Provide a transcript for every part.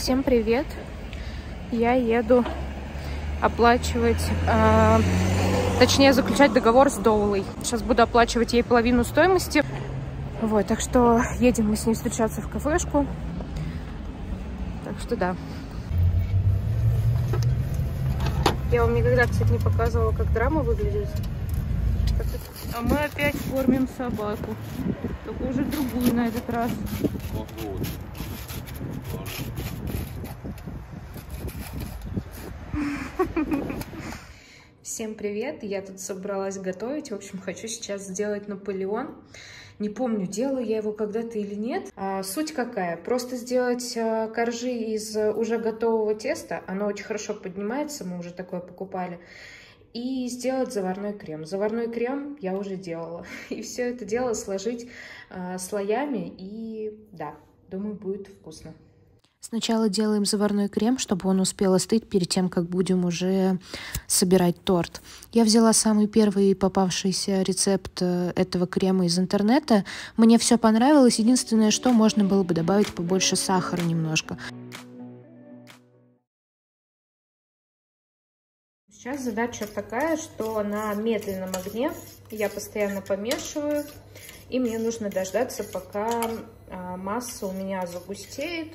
Всем привет! Я еду оплачивать, точнее заключать договор с Доулой. Сейчас буду оплачивать ей половину стоимости. Вот, так что едем мы с ней встречаться в кафешку. Так что да. Я вам никогда, кстати, не показывала, как драма выглядит. А мы опять кормим собаку. Только уже другую на этот раз. Всем привет! Я тут собралась готовить. В общем, хочу сейчас сделать Наполеон. Не помню, делала я его когда-то или нет. Суть какая? Просто сделать коржи из уже готового теста. Оно очень хорошо поднимается, мы уже такое покупали. И сделать заварной крем. Заварной крем я уже делала. И все это дело сложить слоями. И да, думаю, будет вкусно. Сначала делаем заварной крем, чтобы он успел остыть перед тем, как будем уже собирать торт. Я взяла самый первый попавшийся рецепт этого крема из интернета. Мне все понравилось. Единственное, что можно было бы добавить побольше сахара немножко. Сейчас задача такая, что на медленном огне я постоянно помешиваю. И мне нужно дождаться, пока масса у меня загустеет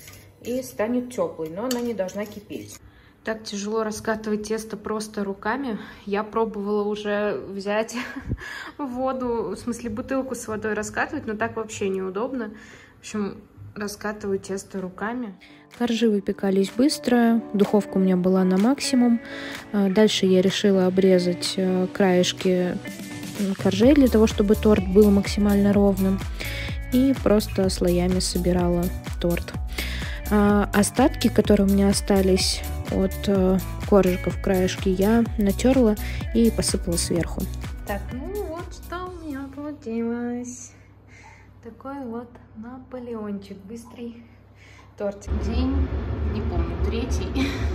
и станет теплой, но она не должна кипеть. Так тяжело раскатывать тесто просто руками. Я пробовала уже взять воду, в смысле бутылку с водой раскатывать, но так вообще неудобно. В общем, раскатываю тесто руками. Коржи выпекались быстро, духовка у меня была на максимум. Дальше я решила обрезать краешки коржей для того, чтобы торт был максимально ровным. И просто слоями собирала торт. Остатки, которые у меня остались от коржиков, краешки, я натерла и посыпала сверху. Так, ну вот что у меня получилось. Такой вот Наполеончик, быстрый тортик. День, не помню, третий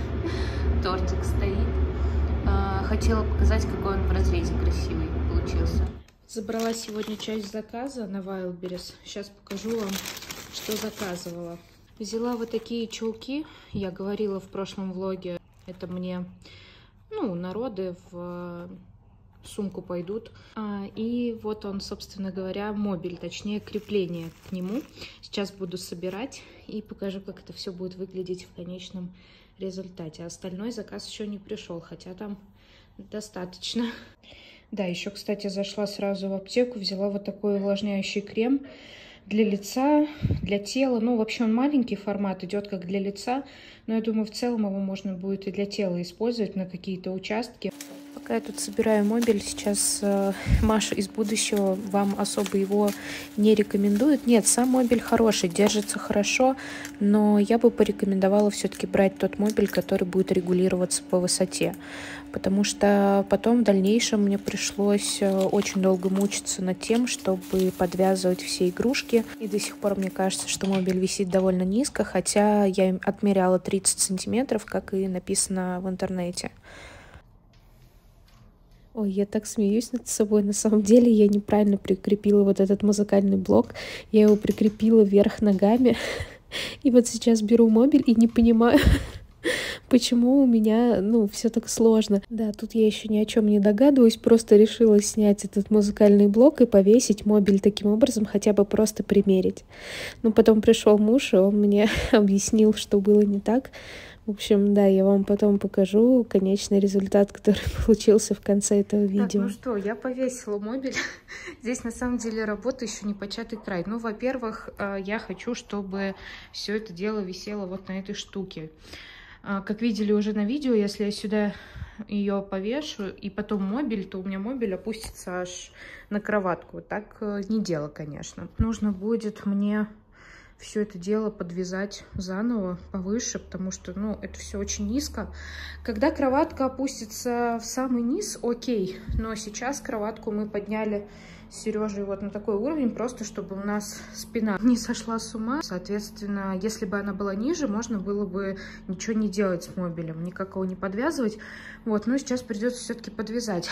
тортик стоит. Хотела показать, какой он в разрезе красивый получился. Забрала сегодня часть заказа на Wildberries. Сейчас покажу вам, что заказывала. Взяла вот такие чулки, я говорила в прошлом влоге, это мне, народы в сумку пойдут. И вот он, собственно говоря, мобиль, точнее крепление к нему. Сейчас буду собирать и покажу, как это все будет выглядеть в конечном результате. Остальной заказ еще не пришел, хотя там достаточно. Да, еще, кстати, зашла сразу в аптеку, взяла вот такой увлажняющий крем для лица, для тела. Ну, вообще он маленький формат, идет как для лица, но я думаю, в целом его можно будет и для тела использовать на какие-то участки. Пока я тут собираю мобиль, сейчас Маша из будущего вам особо его не рекомендует. Нет, сам мобиль хороший, держится хорошо, но я бы порекомендовала все-таки брать тот мобиль, который будет регулироваться по высоте. Потому что потом в дальнейшем мне пришлось очень долго мучиться над тем, чтобы подвязывать все игрушки. И до сих пор мне кажется, что мобиль висит довольно низко, хотя я им отмеряла 30 сантиметров, как и написано в интернете. Ой, я так смеюсь над собой. На самом деле я неправильно прикрепила вот этот музыкальный блок. Я его прикрепила вверх ногами. И вот сейчас беру мобиль и не понимаю, почему у меня, все так сложно. Да, тут я еще ни о чем не догадываюсь. Просто решила снять этот музыкальный блок и повесить мобиль таким образом, хотя бы просто примерить. Но потом пришел муж, и он мне объяснил, что было не так. В общем, да, я вам потом покажу конечный результат, который получился в конце этого видео. Так, ну что, я повесила мобиль. Здесь на самом деле работа еще не початый край. Ну, во-первых, я хочу, чтобы все это дело висело вот на этой штуке. Как видели уже на видео, если я сюда ее повешу и потом мобиль, то у меня мобиль опустится аж на кроватку. Так не дело, конечно. Нужно будет мне все это дело подвязать заново повыше, потому что, это все очень низко. Когда кроватка опустится в самый низ, окей, но сейчас кроватку мы подняли с Сережей вот на такой уровень, просто чтобы у нас спина не сошла с ума. Соответственно, если бы она была ниже, можно было бы ничего не делать с мобилем, никак его не подвязывать. Вот, но сейчас придется все-таки подвязать.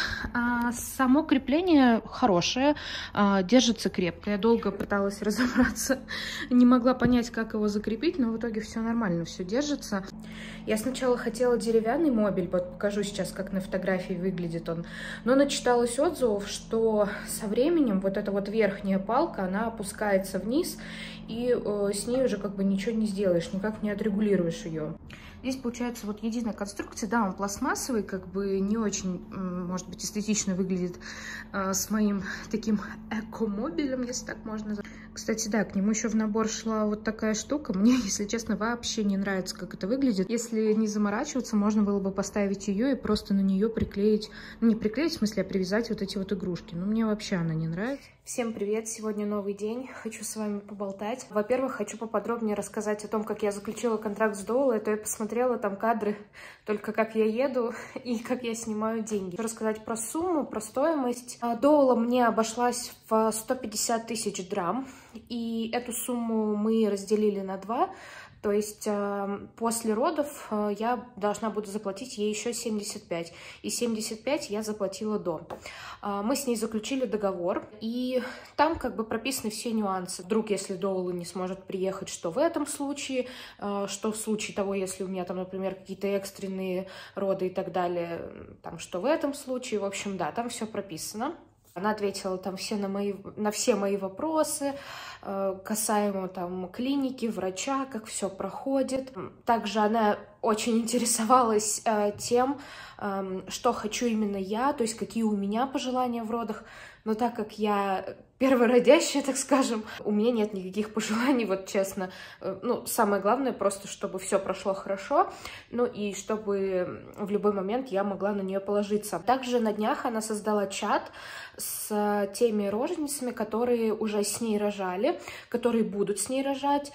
Само крепление хорошее, держится крепко. Я долго пыталась разобраться, не могла понять, как его закрепить, но в итоге все нормально, все держится. Я сначала хотела деревянный мобиль, вот покажу сейчас, как на фотографии выглядит он, но начиталась отзывов, что со временем вот эта вот верхняя палка, она опускается вниз, и с ней уже как бы ничего не сделаешь, никак не отрегулируешь ее. Здесь получается вот единая конструкция, да, он пластмассовый, как бы не очень, может быть, эстетично выглядит с моим таким эко-мобилем, если так можно назвать. Кстати, да, к нему еще в набор шла вот такая штука. Мне, если честно, вообще не нравится, как это выглядит. Если не заморачиваться, можно было бы поставить ее и просто на нее приклеить, ну не приклеить, в смысле, а привязать вот эти вот игрушки. Но мне вообще она не нравится. Всем привет! Сегодня новый день. Хочу с вами поболтать. Во-первых, хочу поподробнее рассказать о том, как я заключила контракт с Доулой. Это я посмотрела там кадры, только как я еду и как я снимаю деньги. Хочу рассказать про сумму, про стоимость. Доула мне обошлась в 150 тысяч драм. И эту сумму мы разделили на 2. То есть после родов я должна буду заплатить ей еще 75. И 75 я заплатила до. Мы с ней заключили договор. И там как бы прописаны все нюансы. Вдруг, если Доула не сможет приехать, что в этом случае, что в случае того, если у меня там, например, какие-то экстренные роды и так далее, там, что в этом случае. В общем, да, там все прописано. Она ответила там на все мои вопросы касаемо там клиники, врача, как все проходит. Также она очень интересовалась тем, что хочу именно я, то есть какие у меня пожелания в родах. Но так как я первородящая, так скажем, у меня нет никаких пожеланий, вот честно. Ну, самое главное просто, чтобы все прошло хорошо, ну и чтобы в любой момент я могла на нее положиться. Также на днях она создала чат с теми роженицами, которые уже с ней рожали, которые будут с ней рожать.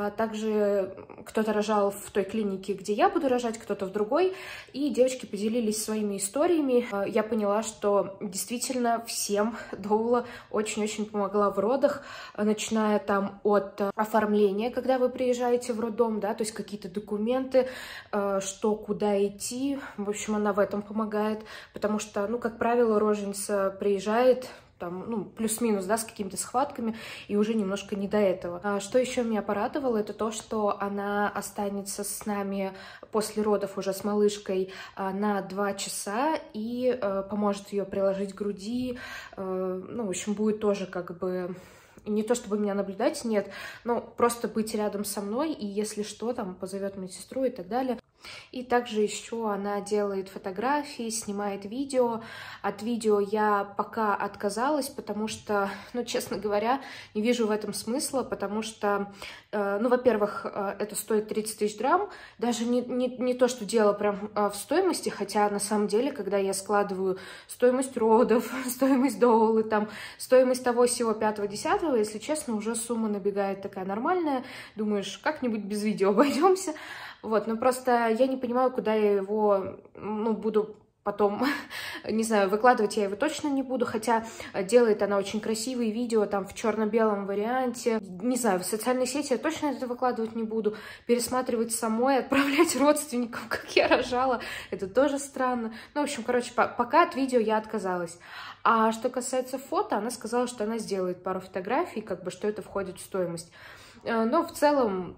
Также кто-то рожал в той клинике, где я буду рожать, кто-то в другой. И девочки поделились своими историями. Я поняла, что действительно всем Доула очень-очень помогла в родах, начиная там от оформления, когда вы приезжаете в роддом, да, то есть какие-то документы, что, куда идти. В общем, она в этом помогает, потому что, ну, как правило, роженица приезжает там, ну, плюс-минус, да, с какими-то схватками, и уже немножко не до этого. Что еще меня порадовало, это то, что она останется с нами после родов уже с малышкой на 2 часа и поможет ее приложить к груди, ну, в общем, будет тоже как бы... Не то чтобы меня наблюдать, нет, но просто быть рядом со мной, и если что, там, позовет медсестру и так далее. И также еще она делает фотографии, снимает видео. От видео я пока отказалась, потому что, ну, честно говоря, не вижу в этом смысла, потому что, ну, во-первых, это стоит 30 тысяч драм. Даже не то, что дело прям в стоимости, хотя на самом деле, когда я складываю стоимость родов, стоимость Доулы, там, стоимость того всего 5-10, если честно, уже сумма набегает такая нормальная. Думаешь, как-нибудь без видео обойдемся. Вот, но просто я не понимаю, куда я его, ну, буду потом, не знаю, выкладывать я его точно не буду, хотя делает она очень красивые видео, там, в черно-белом варианте. Не знаю, в социальной сети я точно это выкладывать не буду. Пересматривать самой, отправлять родственникам, как я рожала, это тоже странно. Ну, в общем, короче, пока от видео я отказалась. А что касается фото, она сказала, что она сделает пару фотографий, как бы, что это входит в стоимость. Но в целом...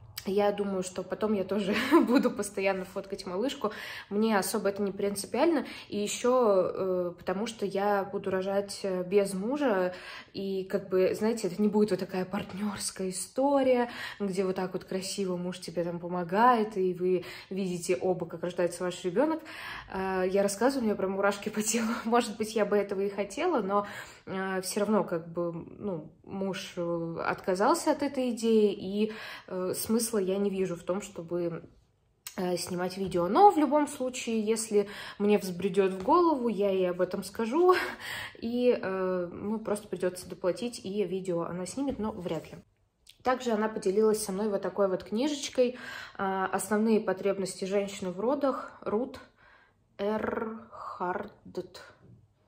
Я думаю, что потом я тоже буду постоянно фоткать малышку. Мне особо это не принципиально. И еще потому, что я буду рожать без мужа. И, как бы, знаете, это не будет вот такая партнерская история, где вот так вот красиво муж тебе там помогает, и вы видите оба, как рождается ваш ребенок. Я рассказываю, у меня прям мурашки по телу. Может быть, я бы этого и хотела, но все равно, как бы, ну, муж отказался от этой идеи, и смысла я не вижу в том, чтобы снимать видео. Но в любом случае, если мне взбредет в голову, я ей об этом скажу, и ну, просто придется доплатить, и видео она снимет, но вряд ли. Также она поделилась со мной вот такой вот книжечкой «Основные потребности женщины в родах», Рут Эрхардт.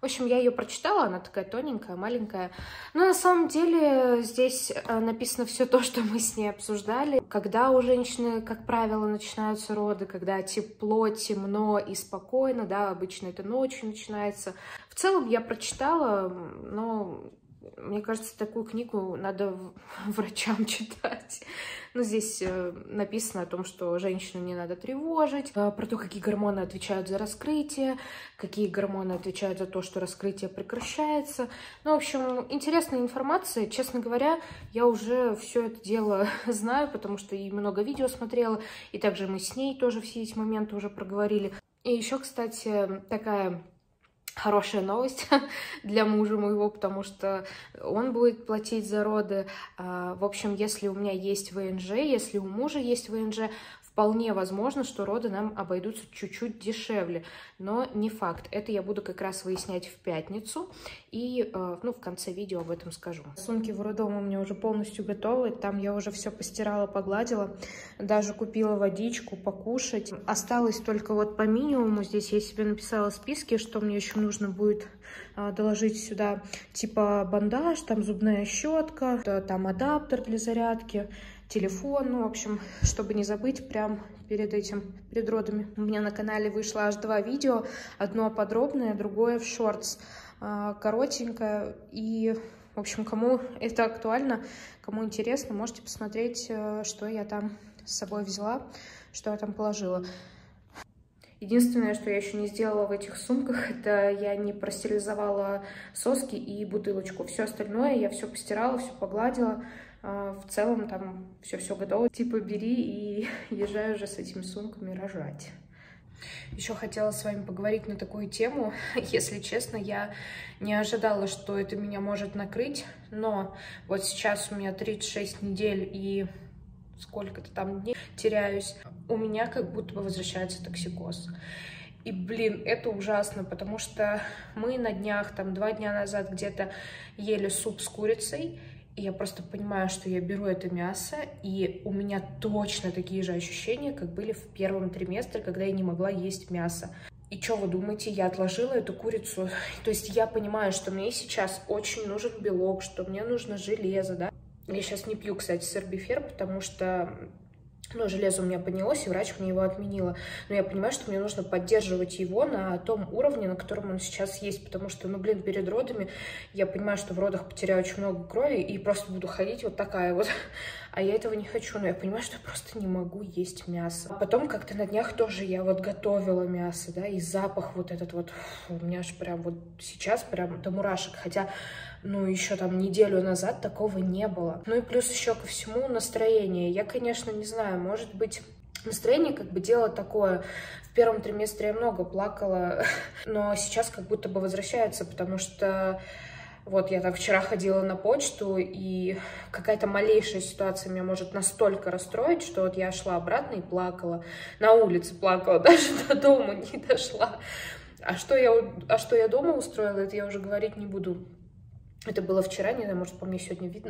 В общем, я ее прочитала, она такая тоненькая, маленькая. Но на самом деле здесь написано все то, что мы с ней обсуждали. Когда у женщины, как правило, начинаются роды, когда тепло, темно и спокойно, да, обычно это ночью начинается. В целом я прочитала, но мне кажется, такую книгу надо врачам читать. Ну, здесь написано о том, что женщину не надо тревожить, про то, какие гормоны отвечают за раскрытие, какие гормоны отвечают за то, что раскрытие прекращается. Ну, в общем, интересная информация. Честно говоря, я уже все это дело знаю, потому что и много видео смотрела, и также мы с ней тоже все эти моменты уже проговорили. И еще, кстати, такая хорошая новость для мужа моего, потому что он будет платить за роды. В общем, если у меня есть ВНЖ, если у мужа есть ВНЖ, вполне возможно, что роды нам обойдутся чуть-чуть дешевле, но не факт. Это я буду как раз выяснять в пятницу, и в конце видео об этом скажу. Сумки в роддом у меня уже полностью готовы, там я уже все постирала, погладила, даже купила водичку, покушать. Осталось только вот по минимуму, здесь я себе написала списки, что мне еще нужно будет доложить сюда, типа бандаж, там зубная щетка, там адаптер для зарядки, телефон, ну, в общем, чтобы не забыть прям перед родами. У меня на канале вышло аж 2 видео, одно подробное, другое в шортс, коротенькое, и, в общем, кому это актуально, кому интересно, можете посмотреть, что я там с собой взяла, что я там положила. Единственное, что я еще не сделала в этих сумках, это я не простерилизовала соски и бутылочку. Все остальное я все постирала, все погладила. В целом там все готово. Типа бери и езжай уже с этими сумками рожать. Еще хотела с вами поговорить на такую тему. Если честно, я не ожидала, что это меня может накрыть. Но вот сейчас у меня 36 недель и сколько-то там дней теряюсь. У меня как будто бы возвращается токсикоз. И, блин, это ужасно, потому что мы на днях, там 2 дня назад где-то ели суп с курицей. И я просто понимаю, что я беру это мясо, и у меня точно такие же ощущения, как были в первом триместре, когда я не могла есть мясо. И что вы думаете, я отложила эту курицу? То есть я понимаю, что мне сейчас очень нужен белок, что мне нужно железо, да? Я сейчас не пью, кстати, сорбифер, потому что, ну, железо у меня поднялось, и врач мне его отменила. Но я понимаю, что мне нужно поддерживать его на том уровне, на котором он сейчас есть, потому что, ну, блин, перед родами я понимаю, что в родах потеряю очень много крови и просто буду ходить вот такая вот. А я этого не хочу, но я понимаю, что я просто не могу есть мясо. А потом как-то на днях тоже я вот готовила мясо, да, и запах вот этот вот, у меня аж прям вот сейчас прям до мурашек, хотя, ну, еще там неделю назад такого не было. Ну и плюс еще ко всему настроение. Я, конечно, не знаю, может быть, настроение как бы дело такое. В первом триместре я много плакала, но сейчас как будто бы возвращается, потому что вот я там вчера ходила на почту, и какая-то малейшая ситуация меня может настолько расстроить, что вот я шла обратно и плакала. На улице плакала, даже до дома не дошла. А что я дома устроила, это я уже говорить не буду. Это было вчера, не знаю, может, по мне сегодня видно.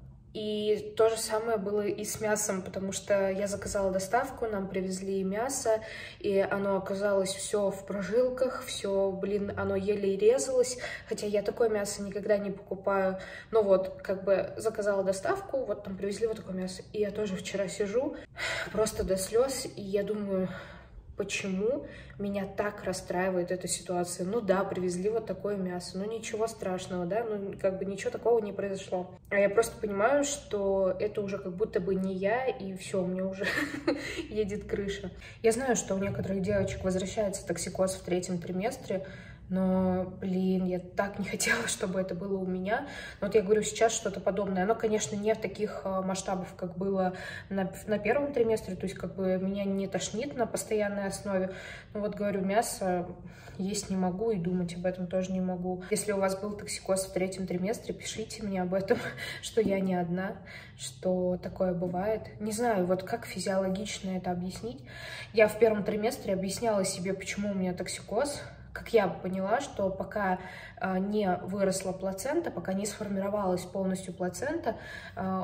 И то же самое было и с мясом, потому что я заказала доставку, нам привезли мясо, и оно оказалось все в прожилках, все, блин, оно еле резалось, хотя я такое мясо никогда не покупаю. Но вот, как бы заказала доставку, вот там привезли вот такое мясо, и я тоже вчера сижу просто до слез, и я думаю, почему меня так расстраивает эта ситуация? Ну да, привезли вот такое мясо, ну ничего страшного, да, ну как бы ничего такого не произошло. А я просто понимаю, что это уже как будто бы не я, и все, у меня уже едет крыша. Я знаю, что у некоторых девочек возвращается токсикоз в 3-м триместре, но, блин, я так не хотела, чтобы это было у меня. Но вот я говорю, сейчас что-то подобное. Оно, конечно, не в таких масштабах, как было на 1-м триместре. То есть, как бы, меня не тошнит на постоянной основе. Но вот, говорю, мясо есть не могу и думать об этом тоже не могу. Если у вас был токсикоз в 3-м триместре, пишите мне об этом, что я не одна, что такое бывает. Не знаю, вот как физиологично это объяснить. Я в 1-м триместре объясняла себе, почему у меня токсикоз. Как я поняла, что пока не выросла плацента, пока не сформировалась полностью плацента,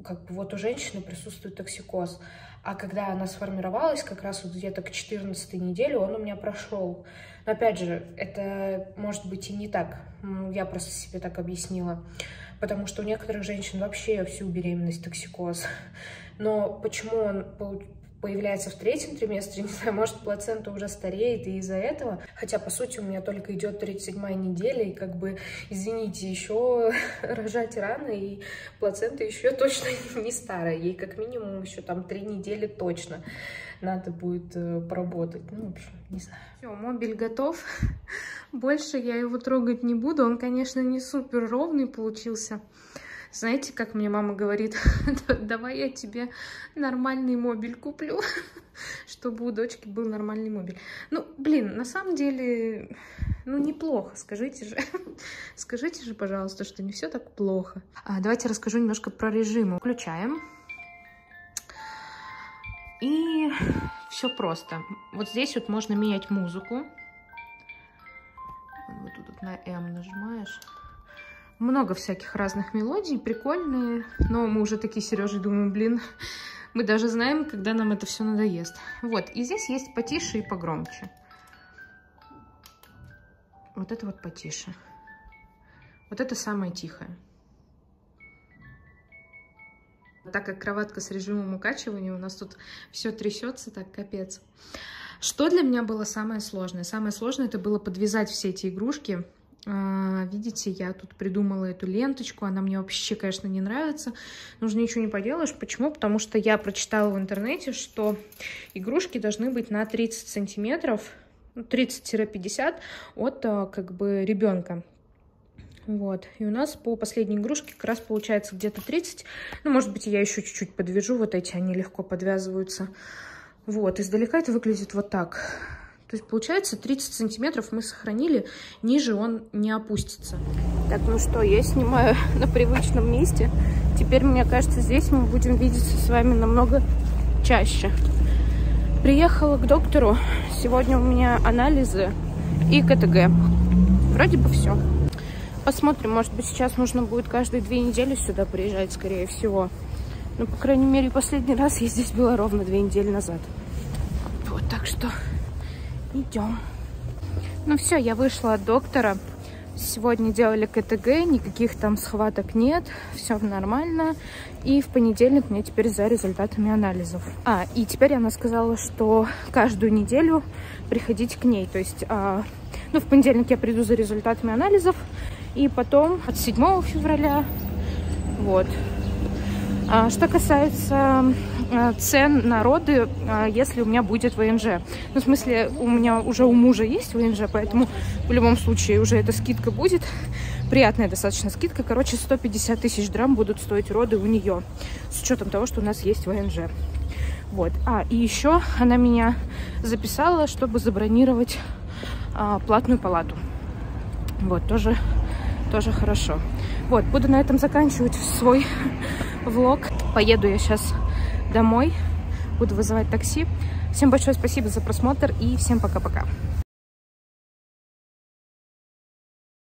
как бы вот у женщины присутствует токсикоз. А когда она сформировалась, как раз вот где-то к 14-й неделе он у меня прошел. Но опять же, это может быть и не так. Я просто себе так объяснила. Потому что у некоторых женщин вообще всю беременность токсикоз. Но почему он появляется в 3-м триместре, не знаю, может, плацента уже стареет и из-за этого. Хотя, по сути, у меня только идет 37-я неделя, и как бы, извините, еще рожать рано, и плацента еще точно не старая. Ей как минимум еще там 3 недели точно надо будет поработать. Ну, в общем, не знаю. Все, мобиль готов. Больше я его трогать не буду. Он, конечно, не супер ровный получился. Знаете, как мне мама говорит, давай я тебе нормальный мобиль куплю, чтобы у дочки был нормальный мобиль. Ну, блин, на самом деле, ну, неплохо, скажите же. Скажите же, пожалуйста, что не все так плохо. Давайте расскажу немножко про режимы. Включаем. И все просто. Вот здесь вот можно менять музыку. Вот тут на М нажимаешь. Много всяких разных мелодий, прикольные, но мы уже такие, Сережа, думаем, блин, мы даже знаем, когда нам это все надоест. Вот, и здесь есть потише и погромче. Вот это вот потише. Вот это самое тихое. Так как кроватка с режимом укачивания, у нас тут все трясется, так капец. Что для меня было самое сложное? Самое сложное это было подвязать все эти игрушки. Видите, я тут придумала эту ленточку, она мне вообще, конечно, не нравится, но уже ничего не поделаешь. Почему? Потому что я прочитала в интернете, что игрушки должны быть на 30 сантиметров, 30-50 от как бы ребенка. Вот, и у нас по последней игрушке как раз получается где-то 30, ну, может быть, я еще чуть-чуть подвяжу, вот эти, они легко подвязываются. Вот, издалека это выглядит вот так. То есть, получается, 30 сантиметров мы сохранили, ниже он не опустится. Так, ну что, я снимаю на привычном месте. Теперь, мне кажется, здесь мы будем видеться с вами намного чаще. Приехала к доктору. Сегодня у меня анализы и КТГ. Вроде бы все. Посмотрим, может быть, сейчас нужно будет каждые 2 недели сюда приезжать, скорее всего. Ну, по крайней мере, последний раз я здесь была ровно 2 недели назад. Вот, так что... идем. Ну все, я вышла от доктора. Сегодня делали КТГ, никаких там схваток нет, все нормально. И в понедельник мне теперь за результатами анализов. И теперь она сказала, что каждую неделю приходить к ней. То есть, ну, в понедельник я приду за результатами анализов, и потом от 7 февраля, вот. Что касается цен на роды, если у меня будет ВНЖ. Ну, в смысле, у меня уже у мужа есть ВНЖ, поэтому в любом случае уже эта скидка будет. Приятная достаточно скидка. Короче, 150 тысяч драм будут стоить роды у нее, с учетом того, что у нас есть ВНЖ. Вот. И еще она меня записала, чтобы забронировать платную палату. Вот, тоже хорошо. Вот, буду на этом заканчивать свой влог. Поеду я сейчас домой, буду вызывать такси. Всем большое спасибо за просмотр и всем пока-пока.